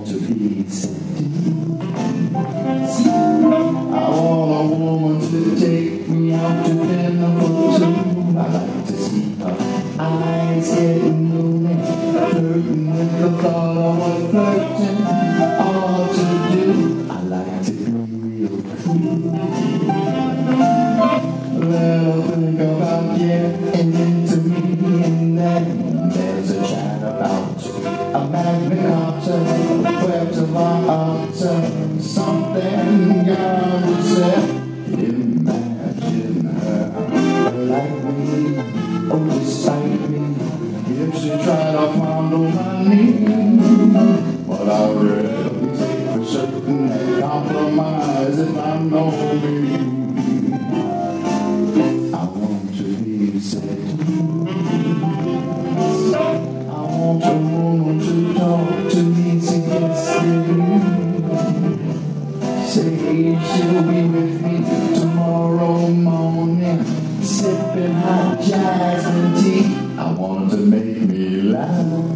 want to be seduced. I want a woman to take me out to dinner for two. I like to see her eyes getting gloomy, flirting with the thought of what flirting ought to do. I like to be real cool. Let her think about getting into me, and then there's a chat about a magnificar, a Puerto something God would say. Imagine her like me, oh despite me, if she tried to fondle my knee. But I really take for certain and compromise if I know me. I want to be seduced. I want a woman to talk to me seriously. Say she'll be with me tomorrow morning, sipping hot jasmine tea. I want her to make me laugh.